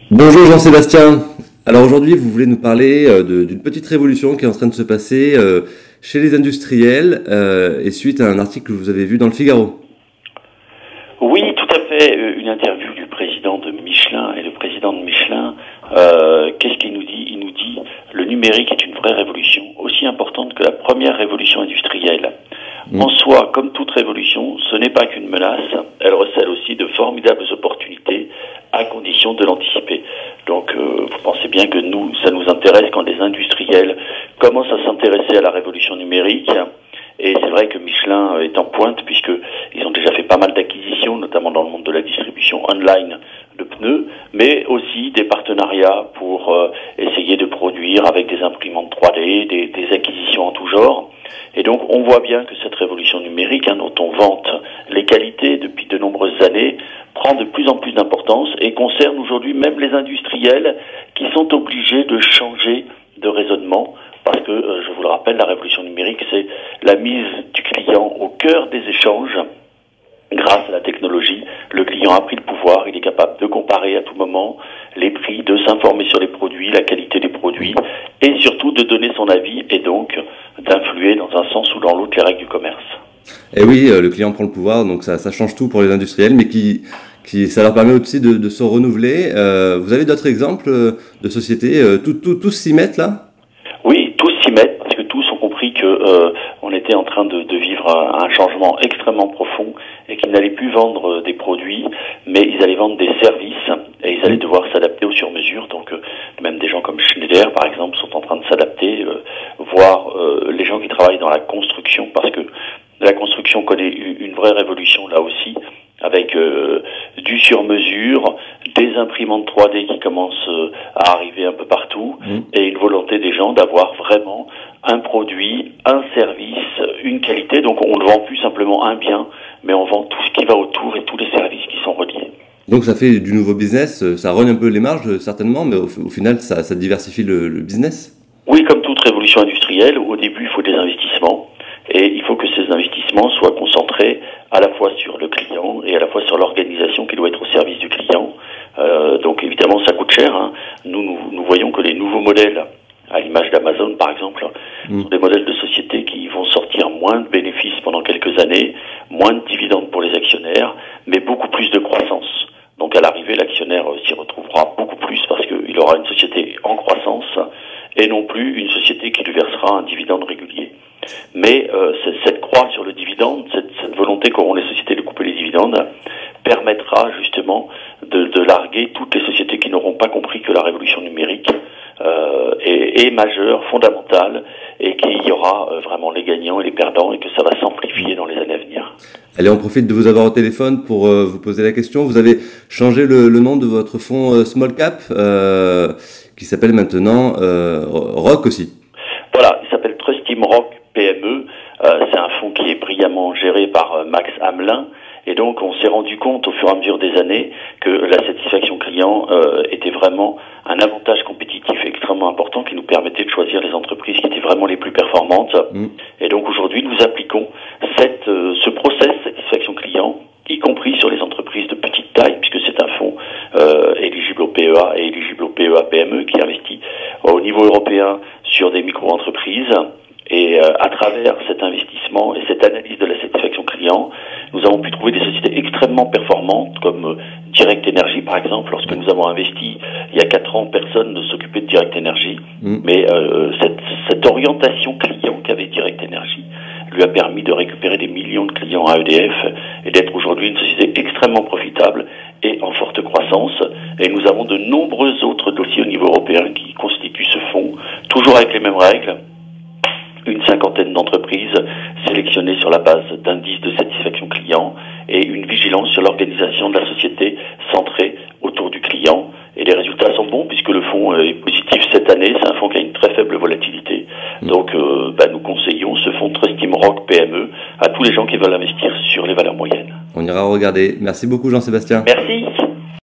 Bonjour Jean-Sébastien. Alors aujourd'hui, vous voulez nous parler d'une petite révolution qui est en train de se passer chez les industriels et suite à un article que vous avez vu dans le Figaro. Oui, tout à fait. Une interview du président de Michelin. Et le président de Michelin, qu'est-ce qu'il nous dit? Il nous dit le numérique est une vraie révolution, aussi importante que la première révolution industrielle. En soi, comme toute révolution, ce n'est pas qu'une menace, elle recèle aussi de formidables opportunités à condition de l'anticiper. Donc vous pensez bien que ça nous intéresse quand les industriels commencent à s'intéresser à la révolution numérique. Et c'est vrai que Michelin est en pointe puisqu'ils ont déjà fait pas mal d'acquisitions, notamment dans le monde de la distribution online de pneus, mais aussi des partenariats pour essayer de produire avec des imprimantes 3D, des acquisitions en tout genre. Et donc on voit bien que cette révolution numérique, dont on vante les qualités depuis de nombreuses années, prend de plus en plus d'importance et concerne aujourd'hui même les industriels qui sont obligés de changer de raisonnement. Parce que, je vous le rappelle, la révolution numérique, c'est la mise du client au cœur des échanges. Grâce à la technologie, le client a pris le pouvoir, il est capable de comparer à tout moment les prix, de s'informer sur les produits, la qualité des produits, et surtout de donner son avis et donc d'influer dans un sens ou dans l'autre les règles du commerce. Et oui, le client prend le pouvoir, donc ça change tout pour les industriels, mais ça leur permet aussi de se renouveler. Vous avez d'autres exemples de sociétés, tous s'y mettent là? Oui, tous s'y mettent parce que tous ont compris que on était en train de vivre un changement extrêmement profond et qu'ils n'allaient plus vendre des produits, mais ils allaient vendre des services et ils allaient devoir s'adapter au sur-mesure. Donc même des gens comme Schneider, par exemple, sont en train de s'adapter, voire les gens qui travaillent dans la construction, parce que la construction connaît une vraie révolution là aussi, avec du sur-mesure, des imprimantes 3D qui commencent à arriver un peu partout, et une volonté des gens d'avoir vraiment un produit, un service, une qualité. Donc on ne vend plus simplement un bien, mais on vend tout ce qui va autour et tous les services qui sont reliés. Donc ça fait du nouveau business, ça rogne un peu les marges certainement, mais au final ça diversifie le business. Oui, comme toute révolution industrielle, au début il faut des investissements. Et il faut que ces investissements soient concentrés à la fois sur le client et à la fois sur l'organisation qui doit être au service du client. Donc évidemment, ça coûte cher. Nous voyons que les nouveaux modèles, à l'image d'Amazon par exemple, sont des modèles de sociétés qui vont sortir moins de bénéfices pendant quelques années, moins de dividendes pour les actionnaires, mais beaucoup plus de croissance. Donc à l'arrivée, l'actionnaire s'y retrouvera beaucoup plus parce qu'il aura une société en croissance et non plus une société qui lui versera un dividende régulier. Mais cette croix sur le dividende, cette volonté qu'auront les sociétés de couper les dividendes, permettra justement de larguer toutes les sociétés qui n'auront pas compris que la révolution numérique est majeure, fondamentale, et qu'il y aura vraiment les gagnants et les perdants, et que ça va s'amplifier dans les années à venir. Allez, on profite de vous avoir au téléphone pour vous poser la question. Vous avez changé le nom de votre fonds Small Cap, qui s'appelle maintenant Rock aussi. Voilà, il s'appelle Trust Team Rock PME. C'est un fonds qui est brillamment géré par Max Hamelin. Et donc, on s'est rendu compte au fur et à mesure des années que la satisfaction client était vraiment un avantage compétitif extrêmement important qui nous permettait de choisir les entreprises qui étaient vraiment les plus performantes. Et donc, aujourd'hui, nous appliquons ce process satisfaction client, y compris sur les entreprises de petite taille, puisque c'est un fonds éligible au PEA et éligible au PEA-PME qui investit au niveau européen sur des micro-entreprises. Et à travers cet investissement et cette analyse de la satisfaction client, nous avons pu trouver des sociétés extrêmement performantes comme Direct Energy par exemple. Lorsque nous avons investi il y a 4 ans, personne ne s'occupait de Direct Energy. Mais cette orientation client qu'avait Direct Energy lui a permis de récupérer des millions de clients à EDF et d'être aujourd'hui une société extrêmement profitable et en forte croissance. Et nous avons de nombreux autres dossiers au niveau européen qui constituent ce fonds, toujours avec les mêmes règles. Une 50aine d'entreprises sélectionnées sur la base d'indices de satisfaction client et une vigilance sur l'organisation de la société centrée autour du client. Et les résultats sont bons puisque le fonds est positif cette année. C'est un fonds qui a une très faible volatilité. Donc nous conseillons ce fonds Trust Team Rock PME à tous les gens qui veulent investir sur les valeurs moyennes. On ira regarder. Merci beaucoup Jean-Sébastien. Merci.